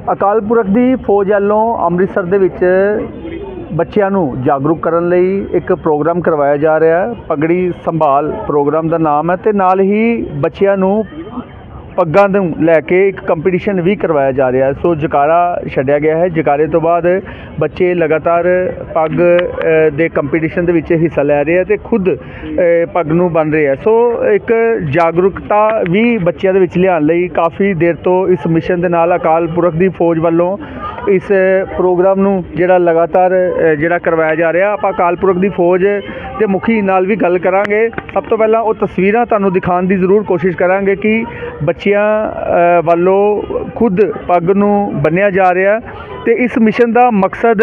ਅਕਾਲ ਪੁਰਖ ਦੀ ਫੌਜ ਵੱਲੋਂ ਅੰਮ੍ਰਿਤਸਰ ਦੇ ਵਿੱਚ ਬੱਚਿਆਂ ਨੂੰ ਜਾਗਰੂਕ ਕਰਨ ਲਈ ਇੱਕ ਪ੍ਰੋਗਰਾਮ ਕਰਵਾਇਆ ਜਾ ਰਿਹਾ ਹੈ। ਪਗੜੀ ਸੰਭਾਲ ਪ੍ਰੋਗਰਾਮ ਦਾ ਨਾਮ ਹੈ ਤੇ ਨਾਲ ਹੀ ਬੱਚਿਆਂ ਨੂੰ ਪੱਗਾਂ ਨੂੰ ਲੈ ਕੇ ਇੱਕ ਕੰਪੀਟੀਸ਼ਨ ਵੀ ਕਰਵਾਇਆ ਜਾ ਰਿਹਾ ਹੈ। ਸੋ ਜਕਾਰਾ ਛੱਡਿਆ ਗਿਆ ਹੈ। ਜਕਾਰੇ ਤੋਂ ਬਾਅਦ ਬੱਚੇ ਲਗਾਤਾਰ ਪੱਗ ਦੇ ਕੰਪੀਟੀਸ਼ਨ ਦੇ ਵਿੱਚ ਹਿੱਸਾ ਲੈ ਰਹੇ ਆ ਤੇ ਖੁਦ ਪੱਗ ਨੂੰ ਬੰਨ ਰਹੇ ਆ। ਸੋ ਇੱਕ ਜਾਗਰੂਕਤਾ ਵੀ ਬੱਚਿਆਂ ਦੇ ਵਿੱਚ ਲਿਆਉਣ ਲਈ ਕਾਫੀ ਦੇਰ ਤੋਂ ਇਸ ਮਿਸ਼ਨ ਦੇ ਨਾਲ ਅਕਾਲ ਪੁਰਖ ਦੀ ਫੌਜ ਵੱਲੋਂ ਇਸ ਪ੍ਰੋਗਰਾਮ ਨੂੰ ਜਿਹੜਾ ਲਗਾਤਾਰ ਜਿਹੜਾ ਕਰਵਾਇਆ ਜਾ ਰਿਹਾ। ਆਪਾਂ ਅਕਾਲ ਪੁਰਖ ਦੀ ਫੌਜ ਦੇ ਮੁਖੀ ਨਾਲ ਵੀ ਗੱਲ ਕਰਾਂਗੇ। ਸਭ ਤੋਂ ਪਹਿਲਾਂ ਉਹ ਤਸਵੀਰਾਂ ਤੁਹਾਨੂੰ ਦਿਖਾਉਣ ਦੀ ਜ਼ਰੂਰ ਕੋਸ਼ਿਸ਼ ਕਰਾਂਗੇ ਕਿ ਬੱਚਿਆਂ ਵੱਲੋਂ ਖੁਦ ਪੱਗ ਨੂੰ ਬੰਨ੍ਹਿਆ ਜਾ ਰਿਹਾ ਤੇ ਇਸ ਮਿਸ਼ਨ ਦਾ ਮਕਸਦ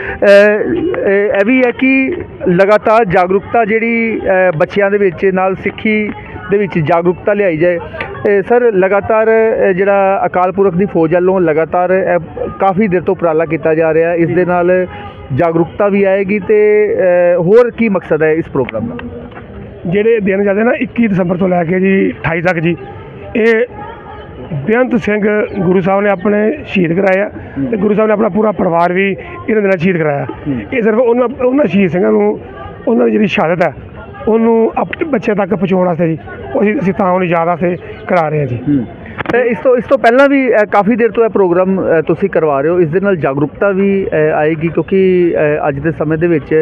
ਇਹ ਵੀ ਹੈ ਕਿ ਲਗਾਤਾਰ ਜਾਗਰੂਕਤਾ ਜਿਹੜੀ ਬੱਚਿਆਂ ਦੇ ਵਿੱਚ ਨਾਲ ਸਿੱਖੀ ਦੇ ਵਿੱਚ ਜਾਗਰੂਕਤਾ ਲਿਆਈ ਜਾਏ। ਸਰ, ਲਗਾਤਾਰ ਜਿਹੜਾ ਅਕਾਲ ਪੁਰਖ ਦੀ ਫੌਜ ਵੱਲੋਂ ਲਗਾਤਾਰ ਕਾਫੀ ਦੇਰ ਤੋਂ ਉਪਰਾਲਾ ਕੀਤਾ ਜਾ ਰਿਹਾ, ਇਸ ਦੇ ਨਾਲ ਜਾਗਰੂਕਤਾ ਵੀ ਆਏਗੀ ਤੇ ਹੋਰ ਕੀ ਮਕਸਦ ਹੈ ਇਸ ਪ੍ਰੋਗਰਾਮ ਦਾ? ਜਿਹੜੇ ਦਿਨ ਜਾਂਦੇ ਨਾ 21 ਦਸੰਬਰ ਤੋਂ ਲੈ ਕੇ ਜੀ 28 ਤੱਕ ਜੀ, ਇਹ ਬੇਅੰਤ ਸਿੰਘ ਗੁਰੂ ਸਾਹਿਬ ਨੇ ਆਪਣੇ ਸ਼ਹੀਦ ਕਰਾਇਆ ਤੇ ਗੁਰੂ ਸਾਹਿਬ ਨੇ ਆਪਣਾ ਪੂਰਾ ਪਰਿਵਾਰ ਵੀ ਇਹਨਾਂ ਦੇ ਨਾਲ ਸ਼ਹੀਦ ਕਰਾਇਆ। ਇਹ ਸਿਰਫ ਉਹਨਾਂ ਸ਼ਹੀਦ ਸਿੰਘਾਂ ਨੂੰ ਉਹਨਾਂ ਦੀ ਜਿਹੜੀ ਸ਼ਹਾਦਤ ਹੈ ਉਹਨੂੰ ਆਪਣੇ ਬੱਚਿਆਂ ਤੱਕ ਪਹੁੰਚਾਉਣ ਵਾਸਤੇ ਜੀ ਅਸੀਂ ਤਾਂ ਉਹਨੂੰ ਯਾਦ ਵਾਸਤੇ ਕਰਾ ਰਹੇ ਹਾਂ ਜੀ। ਇਸ ਤੋਂ ਪਹਿਲਾਂ ਵੀ ਕਾਫੀ ਦੇਰ ਤੋਂ ਇਹ ਪ੍ਰੋਗਰਾਮ ਤੁਸੀਂ ਕਰਵਾ ਰਹੇ ਹੋ। ਇਸ ਦੇ ਨਾਲ ਜਾਗਰੂਕਤਾ ਵੀ ਆਏਗੀ ਕਿਉਂਕਿ ਅੱਜ ਦੇ ਸਮੇਂ ਦੇ ਵਿੱਚ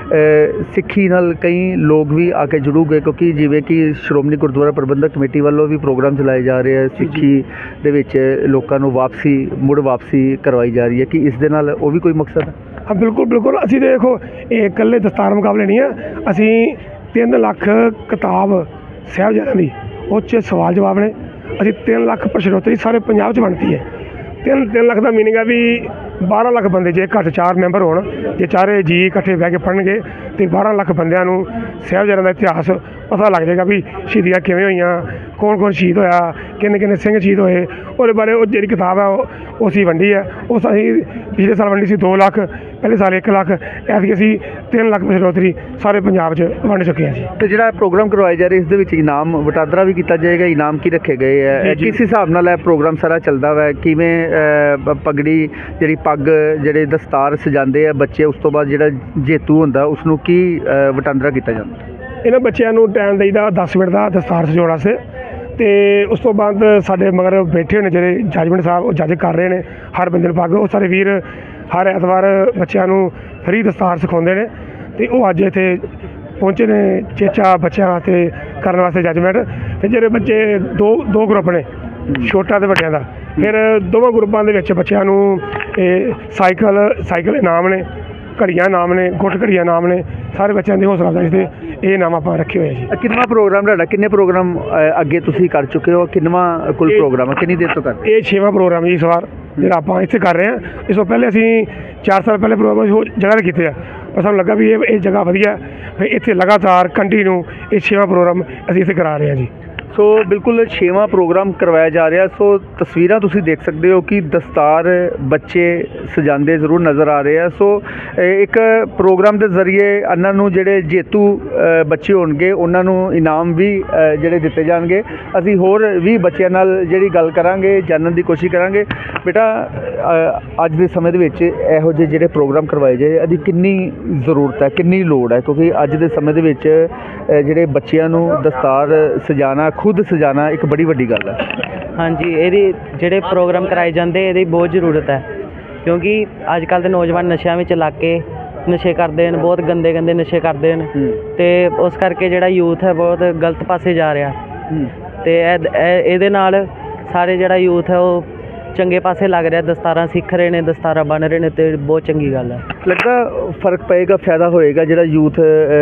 ਸਿੱਖੀ ਨਾਲ ਕਈ ਲੋਕ ਵੀ ਆ ਕੇ ਜੁੜੂਗੇ, ਕਿਉਂਕਿ ਜਿਵੇਂ ਕਿ ਸ਼੍ਰੋਮਣੀ ਗੁਰਦੁਆਰਾ ਪ੍ਰਬੰਧਕ ਕਮੇਟੀ ਵੱਲੋਂ ਵੀ ਪ੍ਰੋਗਰਾਮ ਚਲਾਏ ਜਾ ਰਹੇ ਆ। ਸਿੱਖੀ ਦੇ ਵਿੱਚ ਲੋਕਾਂ ਨੂੰ ਮੁੜ ਵਾਪਸੀ ਕਰਵਾਈ ਜਾ ਰਹੀ ਹੈ ਕਿ ਇਸ ਦੇ ਨਾਲ ਉਹ ਵੀ ਕੋਈ ਮਕਸਦ ਹੈ? ਹਾਂ, ਬਿਲਕੁਲ ਬਿਲਕੁਲ। ਅਸੀਂ ਦੇਖੋ ਇਹ ਇਕੱਲੇ ਦਸਤਾਰ ਮੁਕਾਬਲੇ ਨਹੀਂ ਆ, ਅਸੀਂ 3 ਲੱਖ ਕਿਤਾਬ ਸਾਹਿਬਜ਼ਾਦਿਆਂ ਦੀ ਉਹ 'ਚ ਸਵਾਲ ਜਵਾਬ ਨੇ। ਅਸੀਂ 3 ਲੱਖ ਪ੍ਰਸ਼ਨੋਤਰੀ ਸਾਰੇ ਪੰਜਾਬ 'ਚ ਬਣਦੀ ਹੈ। 3 ਲੱਖ ਦਾ ਮੀਨਿੰਗ ਹੈ ਵੀ 12 ਲੱਖ ਬੰਦੇ, ਜੇ ਘਰ 'ਚ 4 ਮੈਂਬਰ ਹੋਣ, ਜੇ ਚਾਰੇ ਜੀ ਇਕੱਠੇ ਬਹਿ ਕੇ ਪੜ੍ਹਨਗੇ ਤੇ 12 ਲੱਖ ਬੰਦਿਆਂ ਨੂੰ ਸਾਹਿਬਜ਼ਾਦਿਆਂ ਦਾ ਇਤਿਹਾਸ ਪਤਾ ਲੱਗ ਜਾਏਗਾ ਵੀ ਸ਼ਹੀਦੀਆਂ ਕਿਵੇਂ ਹੋਈਆਂ, ਕੌਣ ਕੌਣ ਸ਼ਹੀਦ ਹੋਇਆ, ਕਿੰਨੇ ਕਿੰਨੇ ਸਿੰਘ ਸ਼ਹੀਦ ਹੋਏ। ਉਹਦੇ ਬਾਰੇ ਉਹ ਜਿਹੜੀ ਕਿਤਾਬ ਹੈ ਉਹ ਅਸੀਂ ਵੰਡੀ ਹੈ। ਉਸ ਅਸੀਂ ਪਿਛਲੇ ਸਾਲ ਵੰਡੀ ਸੀ 2 ਲੱਖ, ਪਹਿਲੇ ਸਾਲ 1 ਲੱਖ, ਐਤਕੀ ਅਸੀਂ 3 ਲੱਖ ਪ੍ਰਸ਼ਨੋਤਰੀ ਸਾਰੇ ਪੰਜਾਬ 'ਚ ਵੰਡ ਚੁੱਕੇ ਹਾਂ ਜੀ। ਤੇ ਜਿਹੜਾ ਪ੍ਰੋਗਰਾਮ ਕਰਵਾਇਆ ਜਾ ਰਿਹਾ ਇਸ ਦੇ ਵਿੱਚ ਇਨਾਮ ਵਟਾਦਰਾ ਵੀ ਕੀਤਾ ਜਾਏਗਾ? ਇਨਾਮ ਕੀ ਰੱਖੇ ਗਏ ਹੈ? ਕਿਸ ਹਿਸਾਬ ਨਾਲ ਇਹ ਪ੍ਰੋਗਰਾਮ ਸਾਰਾ ਚੱਲਦਾ ਵਾ? ਕਿਵੇਂ ਪਗੜੀ ਜਿਹੜੀ ਪੱਗ ਜਿਹੜੇ ਦਸਤਾਰ ਸਜਾਉਂਦੇ ਆ ਬੱਚੇ, ਉਸ ਤੋਂ ਬਾਅਦ ਜਿਹੜਾ ਜੇਤੂ ਹੁੰਦਾ ਉਸ ਨੂੰ ਕੀ ਵਟਾਂਦਰਾ ਕੀਤਾ ਜਾਂਦਾ? ਇਹਨਾਂ ਬੱਚਿਆਂ ਨੂੰ ਟਾਈਮ ਦੇਈਦਾ 10 ਮਿੰਟ ਦਾ ਦਸਤਾਰ ਸਜਾਉਣ ਵਾਸਤੇ ਤੇ ਉਸ ਤੋਂ ਬਾਅਦ ਸਾਡੇ ਮਗਰ ਬੈਠੇ ਹੋਏ ਨੇ ਜਿਹੜੇ ਜੱਜਮੈਂਟ ਸਾਹਿਬ, ਉਹ ਜੱਜ ਕਰ ਰਹੇ ਨੇ ਹਰ ਬੰਦੇ ਨੂੰ ਪੱਗ। ਉਹ ਸਾਰੇ ਵੀਰ ਹਰ ਐਤਵਾਰ ਬੱਚਿਆਂ ਨੂੰ ਫਰੀ ਦਸਤਾਰ ਸਿਖਾਉਂਦੇ ਨੇ ਤੇ ਉਹ ਅੱਜ ਇੱਥੇ ਪਹੁੰਚੇ ਨੇ ਚੇਚਾ ਬੱਚਿਆਂ ਵਾਸਤੇ ਕਰਨ ਵਾਸਤੇ ਜੱਜਮੈਂਟ। ਤੇ ਜਿਹੜੇ ਬੱਚੇ ਦੋ ਗਰੁੱਪ ਨੇ, ਛੋਟਾ ਤੇ ਵੱਡਿਆਂ ਦਾ, ਫਿਰ ਦੋਵਾਂ ਗਰੁੱਪਾਂ ਦੇ ਵਿੱਚ ਬੱਚਿਆਂ ਨੂੰ ਸਾਈਕਲ ਇਨਾਮ ਨੇ, ਘੜੀਆਂ ਇਨਾਮ ਨੇ, ਗੁੱਟ ਘੜੀਆਂ ਇਨਾਮ ਨੇ। ਸਾਰੇ ਬੱਚਿਆਂ ਦੀ ਹੌਸਲਾ ਅਫਜ਼ਾਈ ਤੇ ਇਹ ਇਨਾਮ ਆਪਾਂ ਰੱਖੇ ਹੋਏ ਜੀ। ਕਿੰਨਵਾਂ ਪ੍ਰੋਗਰਾਮ ਤੁਹਾਡਾ? ਕਿੰਨੇ ਪ੍ਰੋਗਰਾਮ ਅੱਗੇ ਤੁਸੀਂ ਕਰ ਚੁੱਕੇ ਹੋ? ਕਿੰਨਵਾਂ ਕੁੱਲ ਪ੍ਰੋਗਰਾਮ ਹੈ? ਕਿੰਨੀ ਦੇਰ ਤੋਂ ਕਰ? ਇਹ 6ਵਾਂ ਪ੍ਰੋਗਰਾਮ ਜੀ ਇਸ ਵਾਰ ਜਿਹੜਾ ਆਪਾਂ ਇੱਥੇ ਕਰ ਰਹੇ ਹਾਂ। ਇਸ ਤੋਂ ਪਹਿਲੇ ਅਸੀਂ 4 ਸਾਲ ਪਹਿਲੇ ਪ੍ਰੋਗਰਾਮ ਹੋਰ ਜਗ੍ਹਾ 'ਤੇ ਕੀਤੇ ਆ, ਪਰ ਸਾਨੂੰ ਲੱਗਾ ਵੀ ਇਹ ਜਗ੍ਹਾ ਵਧੀਆ, ਫਿਰ ਇੱਥੇ ਲਗਾਤਾਰ ਕੰਟੀਨਿਊ ਇਹ 6ਵਾਂ ਪ੍ਰੋਗਰਾਮ ਅਸੀਂ ਇੱਥੇ ਕਰਾ ਰਹੇ ਹਾਂ ਜੀ। ਸੋ ਬਿਲਕੁਲ 6ਵਾਂ ਪ੍ਰੋਗਰਾਮ ਕਰਵਾਇਆ ਜਾ ਰਿਹਾ। ਸੋ ਤਸਵੀਰਾਂ ਤੁਸੀਂ ਦੇਖ ਸਕਦੇ ਹੋ ਕਿ ਦਸਤਾਰ ਬੱਚੇ ਸਜਾਉਂਦੇ ਜ਼ਰੂਰ ਨਜ਼ਰ ਆ ਰਹੇ ਆ। ਸੋ ਇੱਕ ਪ੍ਰੋਗਰਾਮ ਦੇ ਜ਼ਰੀਏ ਇਹਨਾਂ ਨੂੰ ਜਿਹੜੇ ਜੇਤੂ ਬੱਚੇ ਹੋਣਗੇ ਉਹਨਾਂ ਨੂੰ ਇਨਾਮ ਵੀ ਜਿਹੜੇ ਦਿੱਤੇ ਜਾਣਗੇ। ਅਸੀਂ ਹੋਰ ਵੀ ਬੱਚਿਆਂ ਨਾਲ ਜਿਹੜੀ ਗੱਲ ਕਰਾਂਗੇ, ਜਾਣਨ ਦੀ ਕੋਸ਼ਿਸ਼ ਕਰਾਂਗੇ। ਬੇਟਾ, ਅੱਜ ਦੇ ਸਮੇਂ ਦੇ ਵਿੱਚ ਇਹੋ ਜਿਹੇ ਜਿਹੜੇ ਪ੍ਰੋਗਰਾਮ ਕਰਵਾਏ ਜਾਏ, ਇਹਦੀ ਕਿੰਨੀ ਜ਼ਰੂਰਤ ਹੈ, ਕਿੰਨੀ ਲੋੜ ਹੈ? ਕਿਉਂਕਿ ਅੱਜ ਦੇ ਸਮੇਂ ਦੇ ਵਿੱਚ ਜਿਹੜੇ ਬੱਚਿਆਂ ਨੂੰ ਦਸਤਾਰ ਸਜਾਉਣਾ, ਖੁਦ ਸਜਾਉਣਾ ਇੱਕ ਬੜੀ ਵੱਡੀ ਗੱਲ ਹੈ। ਹਾਂਜੀ, ਇਹਦੀ ਜਿਹੜੇ ਪ੍ਰੋਗਰਾਮ ਕਰਾਏ ਜਾਂਦੇ ਇਹਦੀ ਬਹੁਤ ਜ਼ਰੂਰਤ ਹੈ, ਕਿਉਂਕਿ ਅੱਜ ਕੱਲ੍ਹ ਦੇ ਨੌਜਵਾਨ ਨਸ਼ਿਆਂ ਵਿੱਚ ਲੱਗ ਕੇ ਨਸ਼ੇ ਕਰਦੇ ਨੇ, ਬਹੁਤ ਗੰਦੇ ਨਸ਼ੇ ਕਰਦੇ ਨੇ ਤੇ ਉਸ ਕਰਕੇ ਜਿਹੜਾ ਯੂਥ ਹੈ ਬਹੁਤ ਗਲਤ ਪਾਸੇ ਜਾ ਰਿਹਾ ਤੇ ਇਹਦੇ ਨਾਲ ਸਾਰੇ ਜਿਹੜਾ ਯੂਥ ਹੈ ਉਹ ਚੰਗੇ ਪਾਸੇ ਲੱਗ ਰਿਹਾ, ਦਸਤਾਰਾਂ ਸਿੱਖ ਰਹੇ ਨੇ, ਦਸਤਾਰਾਂ ਬਣ ਰਹੇ ਨੇ ਤੇ ਬਹੁਤ ਚੰਗੀ ਗੱਲ ਹੈ। ਲੱਗਦਾ ਫਰਕ ਪਏਗਾ, ਫਾਇਦਾ ਹੋਏਗਾ ਜਿਹੜਾ ਯੂਥ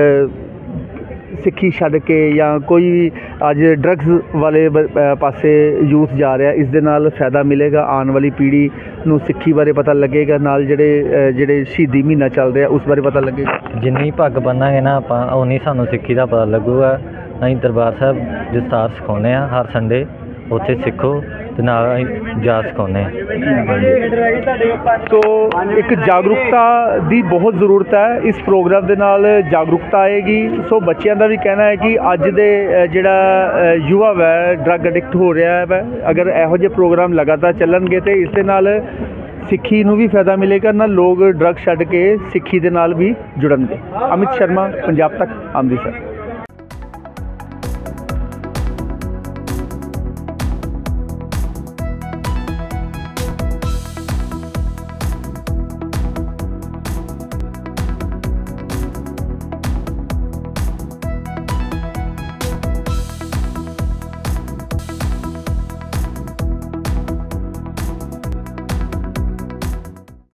ਸਿੱਖੀ ਛੱਡ ਕੇ ਜਾਂ ਕੋਈ ਅੱਜ ਡਰੱਗਸ ਵਾਲੇ ਪਾਸੇ ਯੂਥ ਜਾ ਰਿਹਾ, ਇਸ ਦੇ ਨਾਲ ਫਾਇਦਾ ਮਿਲੇਗਾ? ਆਉਣ ਵਾਲੀ ਪੀੜ੍ਹੀ ਨੂੰ ਸਿੱਖੀ ਬਾਰੇ ਪਤਾ ਲੱਗੇਗਾ, ਨਾਲ ਜਿਹੜੇ ਸ਼ਹੀਦੀ ਮਹੀਨਾ ਚੱਲ ਰਿਹਾ ਉਸ ਬਾਰੇ ਪਤਾ ਲੱਗੇਗਾ? ਜਿੰਨੀ ਪੱਗ ਬੰਨਾਂਗੇ ਨਾ ਆਪਾਂ, ਉਨੀ ਸਾਨੂੰ ਸਿੱਖੀ ਦਾ ਪਤਾ ਲੱਗੂਗਾ। ਅਸੀਂ ਦਰਬਾਰ ਸਾਹਿਬ ਦਸਤਾਰ ਸਿਖਾਉਂਦੇ ਹਾਂ ਹਰ ਸੰਡੇ, ਉੱਥੇ ਸਿੱਖੋ ਤੇ ਨਾਲ ਅਸੀਂ ਜਾ ਸਿਖਾਉਂਦੇ ਹਾਂ। ਸੋ ਇੱਕ ਜਾਗਰੂਕਤਾ ਦੀ ਬਹੁਤ ਜ਼ਰੂਰਤ ਹੈ। ਇਸ ਪ੍ਰੋਗਰਾਮ ਦੇ ਨਾਲ ਜਾਗਰੂਕਤਾ ਆਏਗੀ। ਸੋ ਬੱਚਿਆਂ ਦਾ ਵੀ ਕਹਿਣਾ ਹੈ ਕਿ ਅੱਜ ਦੇ ਜਿਹੜਾ ਯੁਵਾ ਹੈ ਡਰੱਗ ਐਡਿਕਟ ਹੋ ਰਿਹਾ ਹੈ, ਅਗਰ ਇਹੋ ਜਿਹੇ ਪ੍ਰੋਗਰਾਮ ਲਗਾਤਾਰ ਚੱਲਣਗੇ ਤੇ ਇਸ ਦੇ ਨਾਲ ਸਿੱਖੀ ਨੂੰ ਵੀ ਫਾਇਦਾ ਮਿਲੇਗਾ, ਨਾਲ ਲੋਕ ਡਰੱਗ ਛੱਡ ਕੇ ਸਿੱਖੀ ਦੇ ਨਾਲ ਵੀ ਜੁੜਨਗੇ। ਅਮਿਤ ਸ਼ਰਮਾ, ਪੰਜਾਬ ਤੱਕ, ਅੰਮ੍ਰਿਤਸਰ।